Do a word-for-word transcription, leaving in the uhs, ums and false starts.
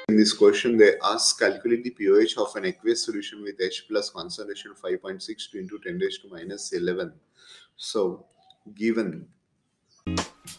In this question, they ask calculate the pOH of an aqueous solution with H plus concentration five point six two into ten raised to minus eleven. So, given